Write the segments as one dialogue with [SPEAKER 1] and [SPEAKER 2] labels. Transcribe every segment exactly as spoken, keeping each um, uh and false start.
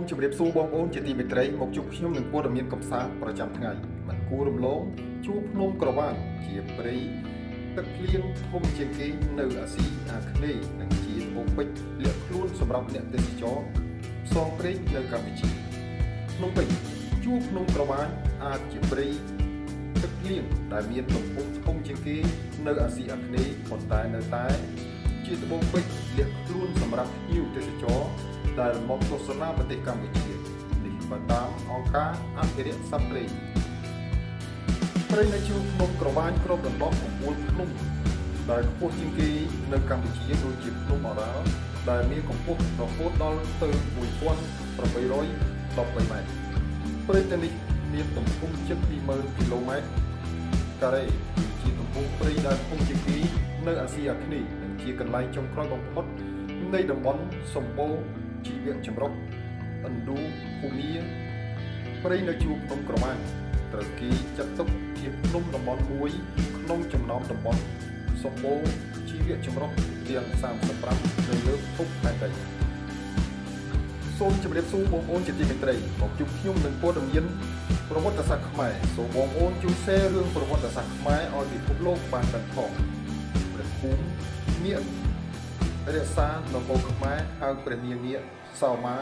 [SPEAKER 1] ជម្រាបសួរបងប្អូនជាទីមេត្រីមកជួបខ្ញុំនឹងព័ត៌មានកំសាន្តប្រចាំថ្ងៃមិនគួររំលងជួបភ្នំក្រវាញជាព្រៃទឹកភ្លៀងធំជាងគេនៅអាស៊ីអាគ្នេយ៍និងជាត្បូងពេជ្រលាក់ខ្លួនសម្រាប់អ្នកទេសចរផ្សងព្រេងនៅកម្ពុជាភ្នំពេជ្រជួបភ្នំក្រវាញអាចជាព្រៃទឹកភ្លៀងដែលមានទំហំធំជាងគេនៅអាស៊ីអាគ្នេយ៍ប៉ុន្តែនៅតែជាត្បូងពេជ្រលាក់ខ្លួនសម្រាប់ភ្ញៀវទេសចរដែលមកទស្សនាប្រទេសកម្ពុជានេះបើតាមអង្គការអភិរក្សសត្វព្រៃព្រៃនៅជួរភ្នំក្រវាញគ្របដណ្ដប់កំពូលភ្នំដែលខ្ពស់ជាងគេនៅកម្ពុជាដូចជាភ្នំអរ៉ាល់ដែលមានកម្ពស់រហូតដល់ទៅមួយពាន់ប្រាំបីរយដប់បីម៉ែត្រព្រៃទាំងនេះមានទំហំជិតពីរម៉ឺនគីឡូម៉ែត្រការ៉េជាទំហំព្រៃដែលធំជាងគេនៅអាស៊ីអាគ្នេយ៍និងជាកន្លែងចុងក្រោយបំផុតនៃតំបន់សម្បូរជីវៈចម្រុះឥណ្ឌូភូមាព្រៃនៅជួរភ្នំក្រវាញត្រូវគេចាត់ទុកជាភ្នំតំបន់មួយក្នុងចំណោមតំបន់សម្បូរជីវៈចម្រុះទាំងសាមសិបប្រាំនៅលើភពផែនដីសូមជម្រាបសួរបងប្អូនជាទីមេត្រីមកជួបខ្ញុំនឹងព័ត៌មានប្រវត្តិសាស្ត្រខ្មែរសូមបងប្អូនជួយ share រឿងប្រវត្តិសាស្ត្រខ្មែរឲ្យពិភពលោកបានដឹងផងព្រះភូមិនាគរក្សានគរខ្មែរហៅព្រះនាងនាគសោមា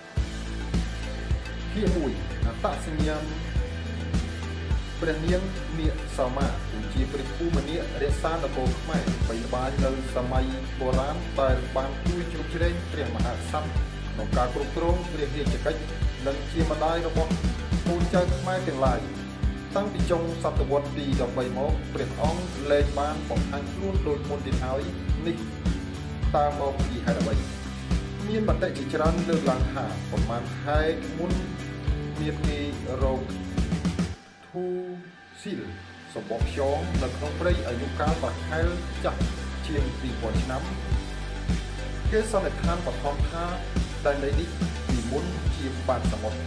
[SPEAKER 1] ភាគមួយអត្តសញ្ញាណព្រះនាងនាគសោមាគឺជាព្រះភូមិនាគរក្សានគរខ្មែរបីល្បាញនៅសម័យបុរាណដែលបានជួយជ្រោមជ្រែងព្រះមហាក្សត្រក្នុងការគ្រប់គ្រងព្រះរាជកិច្ចនិងជាម្ដាយរបស់កូនចៅខ្មែរទាំងឡាយតាំងពីចុងសតវត្សទីដប់បីមកព្រះអង្គលែងបានបង្ហាញខ្លួនដោយមុនទៀតហើយនេះតើមកពីហេតុអ្វីមានមតិជាច្រើនលើកឡើងថាប្រមាណខែមុនមានគេរកធូស៊ីលសម្បកខ្យងនៅក្នុងព្រៃអាយុកាលប្រហែលចាស់ជាងពីរពាន់ឆ្នាំគេសន្និដ្ឋានបឋមថាតែដីនេះពីមុនជាបាតសមុទ្រ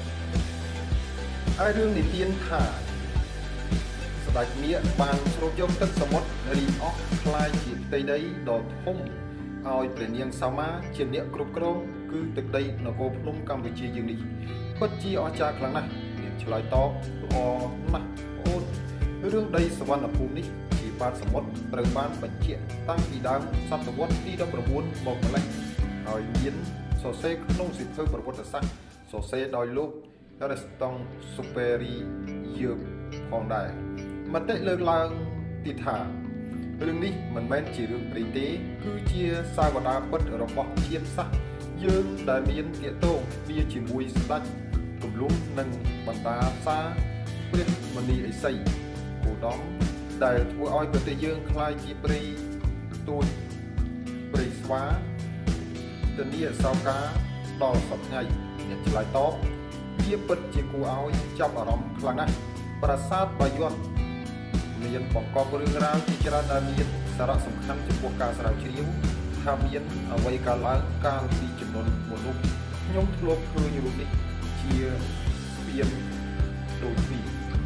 [SPEAKER 1] ហើយរឿងនិទានថាស្ដេចមាឃបានស្រូបយកទឹកសមុទ្ររីអស់คล้ายជាផ្ទៃដីដ៏ធំឲ្យព្រះនាងសោមាជាអ្នកគ្រប់គ្រងគឺទឹកដីនគរភ្នំកម្ពុជាយើងនេះពិតជាអស្ចារ្យខ្លាំងណាស់មានឆ្លើយតបល្អណាស់បងអូនរឿងដីសវណ្ណភូមិនេះជាបាតសមុទ្រត្រូវបានបញ្ជាក់តាំងពីដើមសតវត្សទីដប់ប្រាំបួនមកម្លេះហើយមានសរសេរក្នុងសៀវភៅប្រវត្តិសាស្ត្រសរសេរដោយលោក Reston Superior ផងដែរមតិលើកឡើងទៀតថារឿងនេះមិនមែនជារឿងព្រេងទេគឺជាសាវតាពិតរបស់ជាតិសាសន៍យើងដែលមានទាក់ទងគ្នាជាមួយស្ដេចគំលុំនិងបណ្ដាសាព្រះមនីឥសីគោដំដែលធ្វើឲ្យប្រទេសយើងក្លាយជាព្រៃទូចព្រៃស្វាធានាសោកាដល់សប្តាហ៍អ្នកឆ្លើយតបវាពិតជាគួរឲ្យចាប់អារម្មណ៍ខ្លាំងណាស់ប្រាសាទបាយ័នមានបង្កប់រឿងរ៉ាវជាច្រើនដែលមានសារៈសំខាន់ចំពោះការស្រាវជ្រាវថាមានអ្វីកើតឡើងកាលពីចំនួនមនុស្សខ្ញុំធ្លាប់ឃើញរូបនេះជាស្ពានដូចនេះ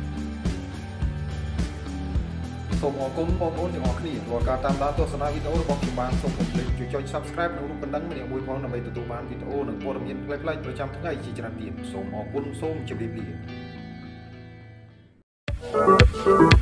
[SPEAKER 1] សូមអរគុណបងប្អូនទាំងអស់គ្នារាល់ការតាមដានទស្សនាវីដេអូរបស់ខ្ញុំបានសូមកុំភ្លេចជួយចុច Subscribe និងរូបកណ្ដឹងម្នាក់មួយផងដើម្បីទទួលបានវីដេអូនិងព័ត៌មានប្លែកៗប្រចាំថ្ងៃជាច្រើនទៀតសូមអរគុណសូមជម្រាបលា